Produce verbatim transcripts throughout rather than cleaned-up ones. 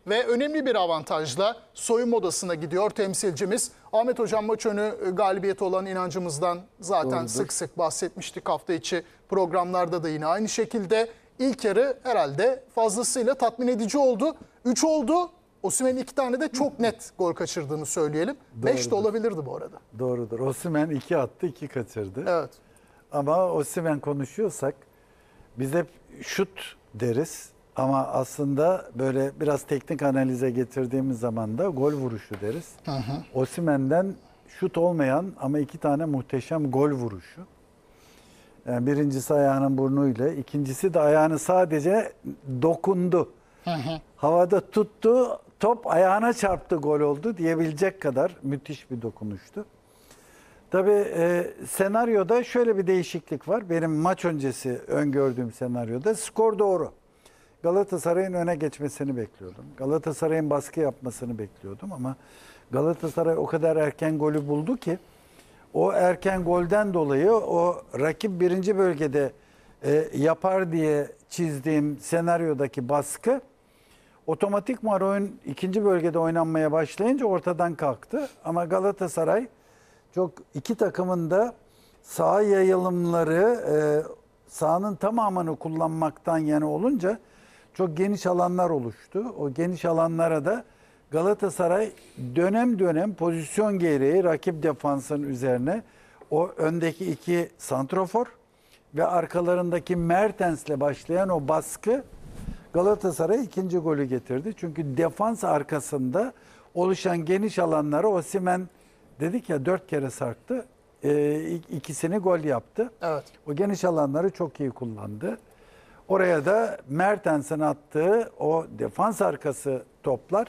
ve önemli bir avantajla soyunma odasına gidiyor temsilcimiz. Ahmet Hocam, maç önü galibiyeti olan inancımızdan zaten Doğrudur. sık sık bahsetmiştik hafta içi programlarda da yine aynı şekilde. İlk yarı herhalde fazlasıyla tatmin edici oldu. üç oldu. Osimhen'in iki tane de çok net gol kaçırdığını söyleyelim. beş de olabilirdi bu arada. Doğrudur. Osimhen iki attı, iki kaçırdı. Evet. Ama Osimhen konuşuyorsak biz hep şut deriz. Ama aslında böyle biraz teknik analize getirdiğimiz zaman da gol vuruşu deriz. Osimhen'den şut olmayan ama iki tane muhteşem gol vuruşu. Yani birincisi ayağının burnuyla, ikincisi de ayağını sadece dokundu. Hı hı. Havada tuttu, top ayağına çarptı, gol oldu diyebilecek kadar müthiş bir dokunuştu. Tabii e, senaryoda şöyle bir değişiklik var. Benim maç öncesi öngördüğüm senaryoda skor doğru. Galatasaray'ın öne geçmesini bekliyordum. Galatasaray'ın baskı yapmasını bekliyordum ama Galatasaray o kadar erken golü buldu ki o erken golden dolayı o rakip birinci bölgede e, yapar diye çizdiğim senaryodaki baskı otomatikman oyun ikinci bölgede oynanmaya başlayınca ortadan kalktı. Ama Galatasaray çok iki takımın da saha yayılımları e, sahanın tamamını kullanmaktan yana olunca çok geniş alanlar oluştu. O geniş alanlara da Galatasaray dönem dönem pozisyon gereği rakip defansın üzerine o öndeki iki santrofor ve arkalarındaki Mertens'le başlayan o baskı Galatasaray ikinci golü getirdi. Çünkü defans arkasında oluşan geniş alanlara Osimhen dedik ya dört kere sarktı. E, ikisini gol yaptı. Evet. O geniş alanları çok iyi kullandı. Oraya da Mertens'in attığı o defans arkası toplar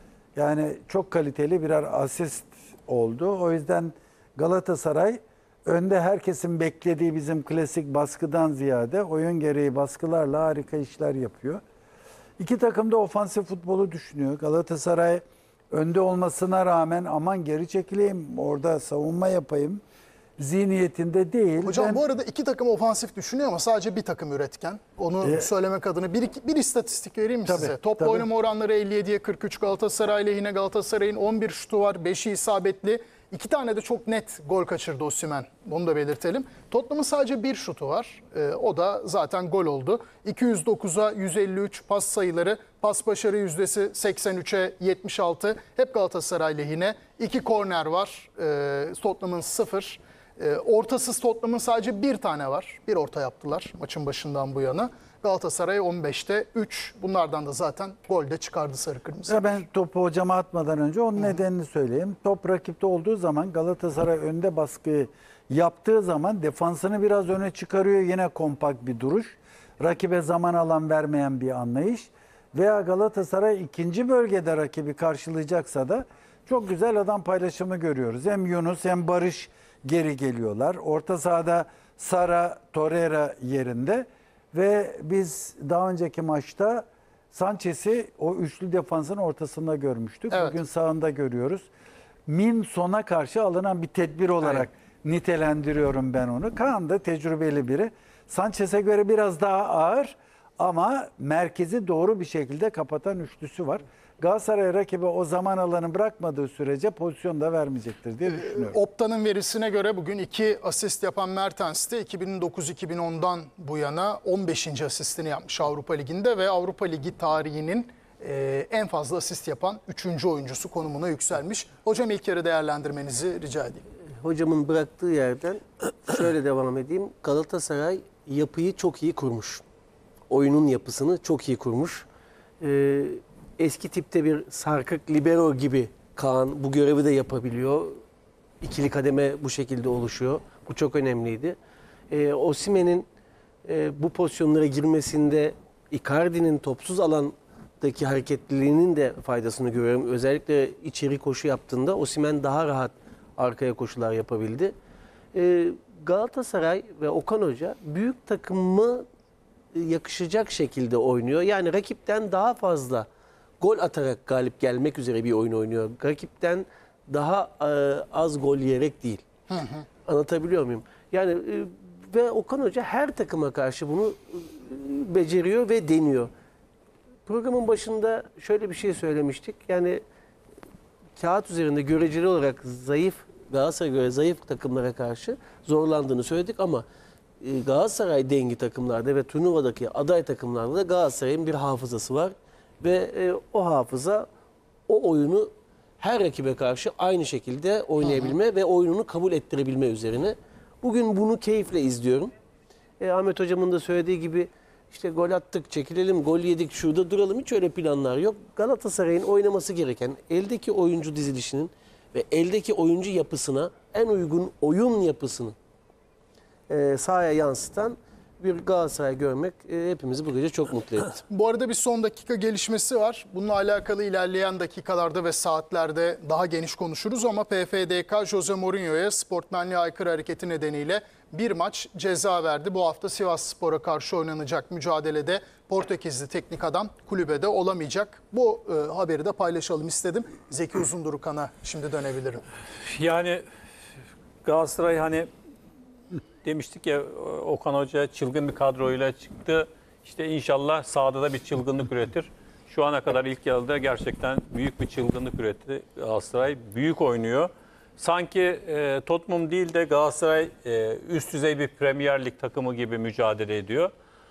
yani çok kaliteli birer asist oldu. O yüzden Galatasaray önde herkesin beklediği bizim klasik baskıdan ziyade oyun gereği baskılarla harika işler yapıyor. İki takım da ofansif futbolu düşünüyor. Galatasaray önde olmasına rağmen aman geri çekileyim, orada savunma yapayım zihniyetinde değil. Hocam ben... bu arada iki takım ofansif düşünüyor ama sadece bir takım üretken. Onu ee, söylemek adına bir, bir istatistik vereyim mi tabii, size? Topla tabii. oynama oranları elli yediye kırk üç Galatasaray lehine. Galatasaray'ın on bir şutu var, beşi isabetli. İki tane de çok net gol kaçırdı Osimhen. Bunu da belirtelim. Tottenham'ın sadece bir şutu var. Ee, o da zaten gol oldu. iki yüz dokuza yüz elli üç pas sayıları, pas başarı yüzdesi seksen üçe yetmiş altı. Hep Galatasaray lehine. İki korner var. Ee, Tottenham'ın sıfır. Ee, ortasız Tottenham'ın sadece bir tane var. Bir orta yaptılar maçın başından bu yana. Galatasaray on beşte üç. Bunlardan da zaten gol de çıkardı sarı kırmızı. Ya ben topu hocama atmadan önce onun Hı. nedenini söyleyeyim. Top rakipte olduğu zaman Galatasaray önde baskıyı yaptığı zaman defansını biraz öne çıkarıyor. Yine kompakt bir duruş. Rakibe zaman alan vermeyen bir anlayış. Veya Galatasaray ikinci bölgede rakibi karşılayacaksa da çok güzel adam paylaşımı görüyoruz. Hem Yunus hem Barış geri geliyorlar. Orta sahada Sara, Torreira yerinde. Ve biz daha önceki maçta Sanchez'i o üçlü defansın ortasında görmüştük. Evet. Bugün sağında görüyoruz. Min sona karşı alınan bir tedbir olarak evet. nitelendiriyorum ben onu. Kaan da tecrübeli biri. Sanchez'e göre biraz daha ağır ama merkezi doğru bir şekilde kapatan üçlüsü var. Galatasaray rakibe o zaman alanı bırakmadığı sürece pozisyon da vermeyecektir diye düşünüyorum. Opta'nın verisine göre bugün iki asist yapan Mertens'te iki bin dokuz iki bin ondan bu yana on beşinci asistini yapmış Avrupa Ligi'nde ve Avrupa Ligi tarihinin en fazla asist yapan üçüncü oyuncusu konumuna yükselmiş. Hocam ilk yarı değerlendirmenizi rica edeyim. Hocamın bıraktığı yerden şöyle devam edeyim. Galatasaray yapıyı çok iyi kurmuş. Oyunun yapısını çok iyi kurmuş. Ee, Eski tipte bir sarkık libero gibi Kaan bu görevi de yapabiliyor. İkili kademe bu şekilde oluşuyor. Bu çok önemliydi. Ee, Osimhen'in e, bu pozisyonlara girmesinde Icardi'nin topsuz alandaki hareketliliğinin de faydasını görüyorum. Özellikle içeri koşu yaptığında Osimhen daha rahat arkaya koşular yapabildi. Ee, Galatasaray ve Okan Hoca büyük takımı yakışacak şekilde oynuyor. Yani rakipten daha fazla gol atarak galip gelmek üzere bir oyun oynuyor. Rakipten daha e, az gol yiyerek değil. Hı hı. Anlatabiliyor muyum? Yani e, ve Okan Hoca her takıma karşı bunu e, beceriyor ve deniyor. Programın başında şöyle bir şey söylemiştik. Yani kağıt üzerinde göreceli olarak zayıf, Galatasaray'a göre zayıf takımlara karşı zorlandığını söyledik ama e, Galatasaray dengi takımlarda ve turnuvadaki aday takımlarda da Galatasaray'ın bir hafızası var. Ve e, o hafıza o oyunu her rakibe karşı aynı şekilde oynayabilme Aha. ve oyununu kabul ettirebilme üzerine. Bugün bunu keyifle izliyorum. E, Ahmet Hocam'ın da söylediği gibi işte gol attık, çekilelim, gol yedik, şurada duralım. Hiç öyle planlar yok. Galatasaray'ın oynaması gereken eldeki oyuncu dizilişinin ve eldeki oyuncu yapısına en uygun oyun yapısını e, sahaya yansıtan bir Galatasaray görmek e, hepimizi bu gece çok mutlu etti. Bu arada bir son dakika gelişmesi var. Bununla alakalı ilerleyen dakikalarda ve saatlerde daha geniş konuşuruz ama P F D K Jose Mourinho'ya sportmenliğe aykırı hareketi nedeniyle bir maç ceza verdi. Bu hafta Sivasspor'a karşı oynanacak mücadelede Portekizli teknik adam kulübede olamayacak. Bu e, haberi de paylaşalım istedim. Zeki Uzundurukan'a şimdi dönebilirim. Yani Galatasaray hani demiştik ya, Okan Hoca çılgın bir kadroyla çıktı. İşte inşallah sahada da bir çılgınlık üretir. Şu ana kadar ilk yarıda gerçekten büyük bir çılgınlık üretti Galatasaray. Büyük oynuyor. Sanki e, Tottenham değil de Galatasaray e, üst düzey bir Premier Lig takımı gibi mücadele ediyor.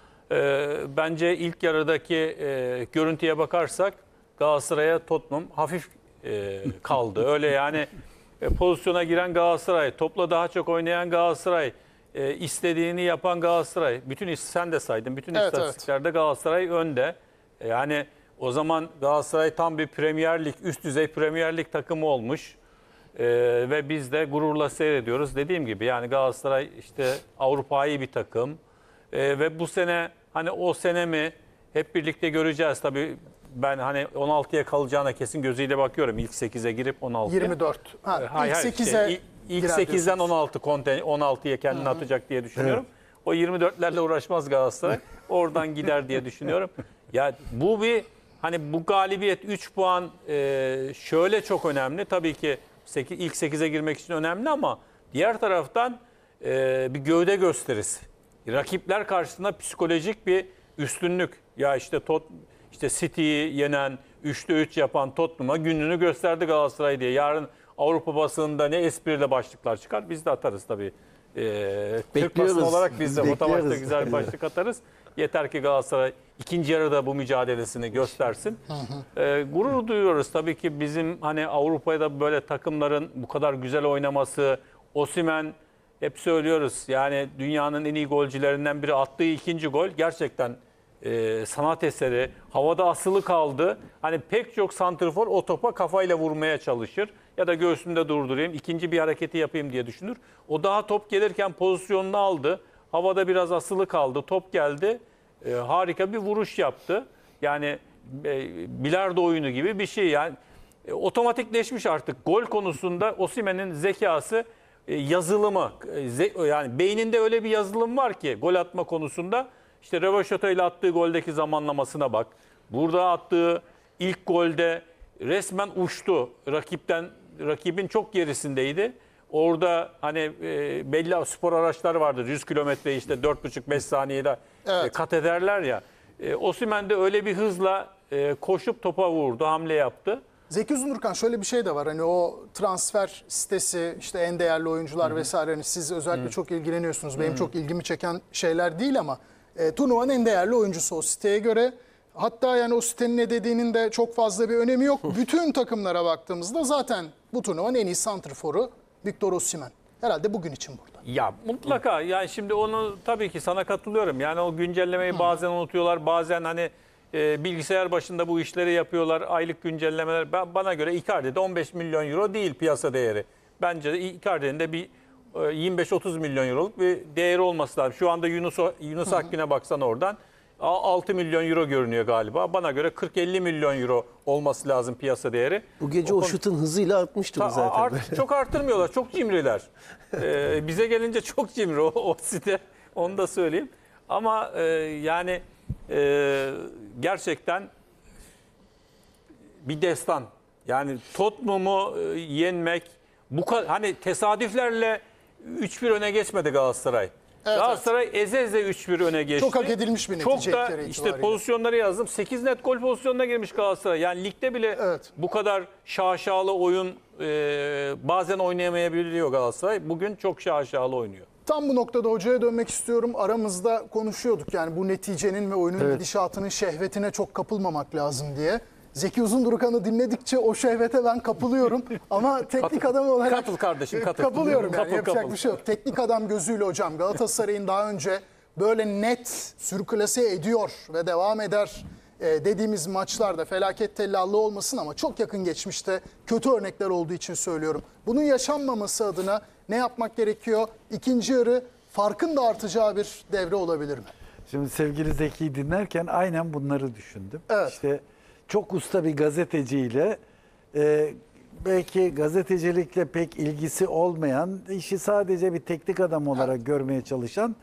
E, bence ilk yarıdaki e, görüntüye bakarsak Galatasaray'a Tottenham hafif e, kaldı. Öyle yani e, pozisyona giren Galatasaray, topla daha çok oynayan Galatasaray, e, istediğini yapan Galatasaray. Bütün sen de saydın. Bütün evet, istatistiklerde evet. Galatasaray önde. E, yani o zaman Galatasaray tam bir Premier Lig, üst düzey Premier Lig takımı olmuş. Ee, ve biz de gururla seyrediyoruz. Dediğim gibi yani Galatasaray işte Avrupa'yı bir takım. Ee, ve bu sene hani o sene mi hep birlikte göreceğiz. Tabii ben hani on altıya kalacağına kesin gözüyle bakıyorum. İlk sekize girip on altıya. yirmi dört. Ha, Ee, hayır, ilk hayır, sekize işte, ilk sekizden on altı konten, on altıya kendini Hı-hı. atacak diye düşünüyorum. Evet. O yirmi dörtlerle uğraşmaz Galatasaray. Oradan gider diye düşünüyorum. Ya bu bir hani bu galibiyet üç puan e, şöyle çok önemli. Tabii ki ilk sekize girmek için önemli ama diğer taraftan e, bir gövde gösterisi. Rakipler karşısında psikolojik bir üstünlük. Ya işte Tot, işte City'yi yenen, üçte üç yapan Tottenham'a gününü gösterdi Galatasaray diye. Yarın Avrupa basınında ne espriyle başlıklar çıkar biz de atarız tabii. E, Türk basını olarak biz de fotoğrafta güzel bir başlık atarız. Yeter ki Galatasaray ikinci yarıda bu mücadelesini göstersin. Ee, gurur duyuyoruz tabii ki bizim hani Avrupa'da böyle takımların bu kadar güzel oynaması. Osimhen hep söylüyoruz yani dünyanın en iyi golcülerinden biri, attığı ikinci gol gerçekten e, sanat eseri. Havada asılı kaldı. Hani pek çok santrfor o topa kafayla vurmaya çalışır ya da göğsümde durdurayım, ikinci bir hareketi yapayım diye düşünür. O daha top gelirken pozisyonunu aldı. Havada biraz asılı kaldı. Top geldi. E, harika bir vuruş yaptı. Yani e, bilardo oyunu gibi bir şey. Yani e, otomatikleşmiş artık. Gol konusunda Osimhen'in zekası, e, yazılımı. E, ze, yani beyninde öyle bir yazılım var ki gol atma konusunda. İşte rövaşata ile attığı goldeki zamanlamasına bak. Burada attığı ilk golde resmen uçtu. Rakipten rakibin çok gerisindeydi. Orada hani e, belli spor araçları vardır. yüz kilometre işte dört buçuk beş saniyede evet. e, kat ederler ya. E, Osimhen de öyle bir hızla e, koşup topa vurdu, hamle yaptı. Zeki Uzundurkan şöyle bir şey de var. Hani o transfer sitesi, işte en değerli oyuncular Hı-hı. vesaire. Hani siz özellikle Hı-hı. çok ilgileniyorsunuz. Benim Hı-hı. çok ilgimi çeken şeyler değil ama e, turnuvanın en değerli oyuncusu o siteye göre. Hatta yani o sitenin ne dediğinin de çok fazla bir önemi yok. Bütün takımlara baktığımızda zaten bu turnuvanın en iyi santrforu Victor Osimhen. Herhalde bugün için burada. Ya mutlaka. Yani şimdi onu tabii ki sana katılıyorum. Yani o güncellemeyi bazen unutuyorlar. Bazen hani e, bilgisayar başında bu işleri yapıyorlar. Aylık güncellemeler. Ben, bana göre Icardi'de on beş milyon euro değil piyasa değeri. Bence de Icardi'nin de bir e, yirmi beş otuz milyon euroluk bir değeri olması lazım. Şu anda Yunus, Yunus Akgün'e baksan oradan altı milyon euro görünüyor galiba. Bana göre kırk elli milyon euro olması lazım piyasa değeri. Bu gece o, o şutun hızıyla artmıştır zaten. Art, çok arttırmıyorlar. Çok cimriler. Ee, bize gelince çok cimri o, o site. Onu da söyleyeyim. Ama e, yani e, gerçekten bir destan. Yani Tottenham'ı e, yenmek bu kadar hani tesadüflerle üç bir öne geçmedi Galatasaray. Evet, Galatasaray eze eze üç bir öne geçti. Çok hak edilmiş bir netice Çok da ilk kere işte itibariyle. pozisyonları yazdım. sekiz net gol pozisyonuna girmiş Galatasaray. Yani ligde bile Evet. bu kadar şaşalı oyun e, bazen oynayamayabiliyor Galatasaray. Bugün çok şaşalı oynuyor. Tam bu noktada hocaya dönmek istiyorum. Aramızda konuşuyorduk yani bu neticenin ve oyunun Evet. gidişatının şehvetine çok kapılmamak lazım diye. Zeki Uzundurukan'ı dinledikçe o şehvete ben kapılıyorum. Ama teknik adam olarak Katıl kardeşim, katıl. kapılıyorum yani Kapıl, yapacak kapıl. bir şey yok. Teknik adam gözüyle hocam Galatasaray'ın daha önce böyle net sürklase ediyor ve devam eder e, dediğimiz maçlarda felaket tellallığı olmasın ama çok yakın geçmişte kötü örnekler olduğu için söylüyorum. Bunun yaşanmaması adına ne yapmak gerekiyor? İkinci yarı farkın da artacağı bir devre olabilir mi? Şimdi sevgili Zeki'yi dinlerken aynen bunları düşündüm. Evet. İşte çok usta bir gazeteciyle e, belki gazetecilikle pek ilgisi olmayan, işi sadece bir teknik adam olarak görmeye çalışan